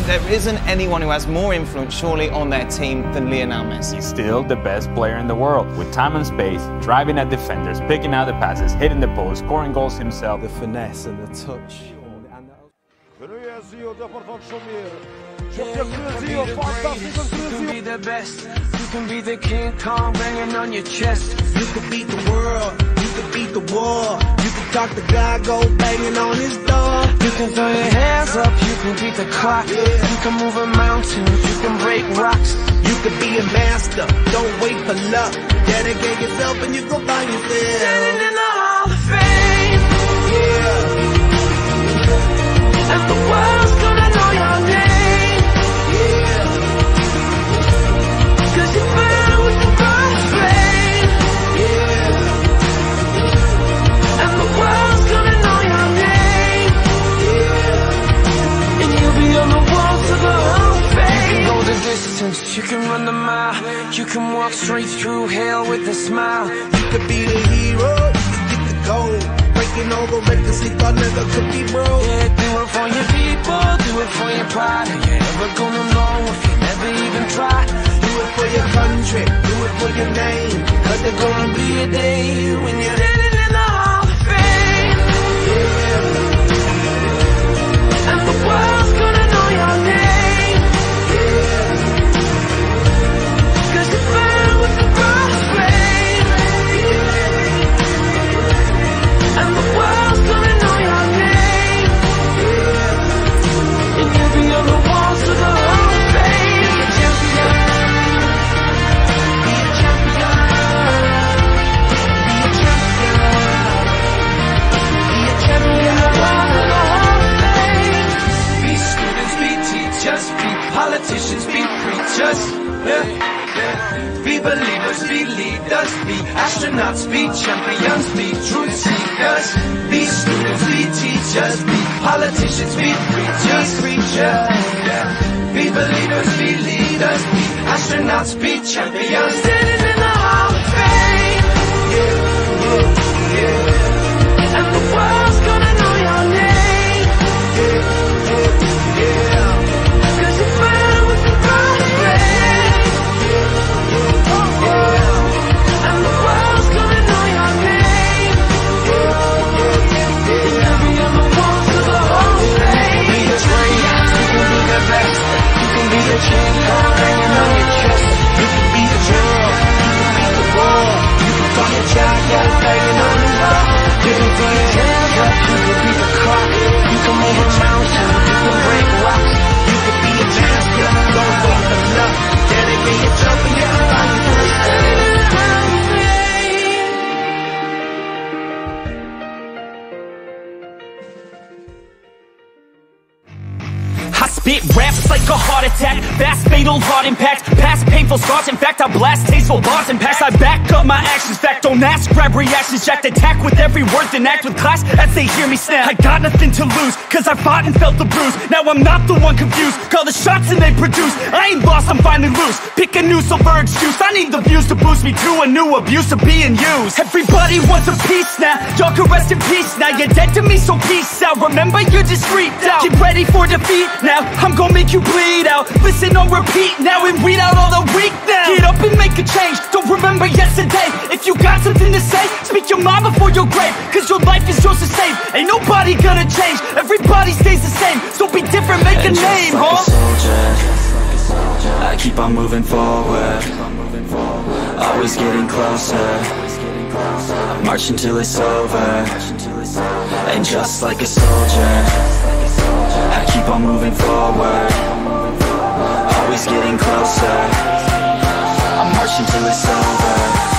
there isn't anyone who has more influence, surely, on their team than Lionel Messi. He's still the best player in the world, with time and space, driving at defenders, picking out the passes, hitting the post, scoring goals himself. The finesse and the touch. You can be the best, you can be the King Kong banging on your chest. You can beat the world, you can beat the war. You can talk to God, go banging on his door. You can throw your hands up, you can beat the clock. You can move a mountain, you can break rocks. You can be a master, don't wait for luck. Dedicate yourself and you go find yourself. Standing in the Hall of Fame, and the world's gonna know your name. Cause you burn with the first flame, and the world's gonna know your name, and you'll be on the walls of the Hall of Fame. You can go the distance, you can run the mile, you can walk straight through hell with a smile. You could be the hero, you can get the gold. Breaking all the records he thought never could be broke. Yeah, do it for your people, do it for your pride. And you're never gonna know if you never even try. Do it for your country, do it for your name. Cause there's gonna be a day when you're standing in the Hall of Fame, and the world's gonna know your name. Cause you burn with the first flame, and the world's gonna know your name, and you'll be on the walls of the Hall of Fame. Be a champion, be a champion, be a champion, be a champion. The walls of the Hall of Fame. Be students, be teachers, be politicians, be preachers, be believers, be leaders, be astronauts, be champions, be truth seekers. Be students, be teachers, be politicians, be preachers, be believers, be leaders, be astronauts, be champions. Standing in the Hall of Fame, and the world's gonna know your name. Cause you burn with the first flame, and the world's gonna know your name. And you'll be on the walls of the Hall of Fame. Be a trainer, you can be the best. You can be the King Kong hanging on your chest. You can be the girl, you can beat the war. You can talk to God, banging on his door. You can throw your hands up, you can beat the clock. You can move a mountain, you can break rocks. You can be a champion, don't wait for luck. Dedicate yourself and you can find yourself. I spit raps like a heart attack, fast fatal heart impact, past painful scars. In fact, I blast tasteful bars and packs. I back up my actions, fact don't ask, grab reactions, jacked attack with every word, then act with class as they hear me snap. I got nothing to lose, cause I fought and felt the bruise. Now I'm not the one confused, call the shots and they produce. I ain't lost, I'm finally loose, pick a new silver excuse. I need the views to boost me to a new abuse of being used. Everybody wants a piece now, y'all can rest in peace now. You're dead to me, so peace out. Remember you're discreet now, get ready for defeat now. I'm gonna make you bleed out, listen on repeat now and weed out all the weak now. Get up and make a change, don't remember yesterday. If you got something to say, speak your mind before your grave. Cause your life is yours to save, ain't nobody gonna change. Everybody stays the same, so be different, make a name, huh? I keep on moving forward, always getting closer. I march until it's over, and just like a soldier, I keep on moving forward, always getting closer. I march until it's over.